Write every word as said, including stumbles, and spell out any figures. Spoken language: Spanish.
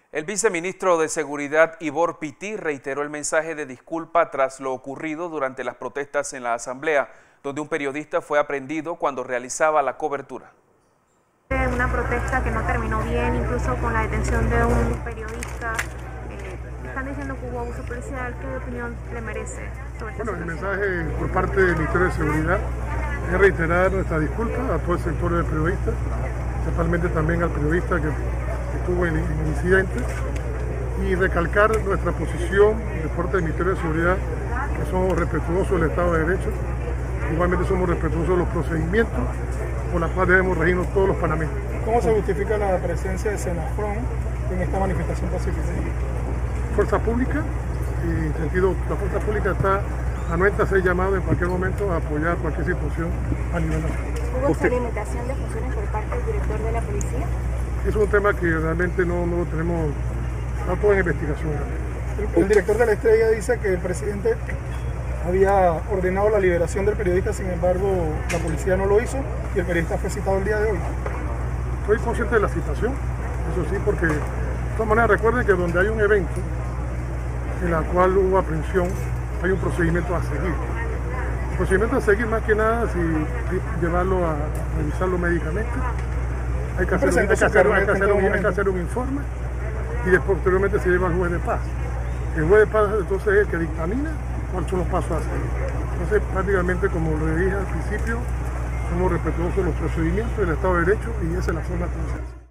El viceministro de Seguridad, Ivor Pití, reiteró el mensaje de disculpa tras lo ocurrido durante las protestas en la Asamblea, donde un periodista fue aprehendido cuando realizaba la cobertura. Una protesta que no terminó bien, incluso con la detención de un periodista. Eh, están diciendo que hubo abuso policial. ¿Qué opinión le merece sobre esta Bueno, situación? el mensaje por parte del Ministerio de Seguridad es reiterar nuestra disculpa a todo el sector de periodistas, principalmente también al periodista que, que tuvo el, el incidente, y recalcar nuestra posición de parte del Ministerio de Seguridad, que somos respetuosos del Estado de Derecho, igualmente somos respetuosos de los procedimientos por los cuales debemos regirnos todos los panameños. ¿Cómo se justifica la presencia de Senafrón en esta manifestación pacífica? Fuerza pública, y en sentido, la fuerza pública está anuente a ser llamado en cualquier momento a apoyar cualquier situación a nivel nacional. ¿Hubo experimentación de funciones por parte del director de la policía? Es un tema que realmente no, no tenemos, está todo en investigación. El, el director de La Estrella dice que el presidente había ordenado la liberación del periodista, sin embargo la policía no lo hizo y el periodista fue citado el día de hoy. Estoy consciente de la situación, eso sí, porque de todas maneras recuerden que donde hay un evento en la cual hubo aprehensión, hay un procedimiento a seguir. El procedimiento a seguir más que nada, si llevarlo a revisarlo médicamente, hay que hacer, un, hay que hacer, hay que hacer, un, hay que hacer un informe y después posteriormente se lleva al juez de paz. El juez de paz entonces es el que dictamina cuáles son los pasos a seguir. Entonces prácticamente, como lo dije al principio, somos respetuosos de los procedimientos del Estado de Derecho y esa es la forma que se hace.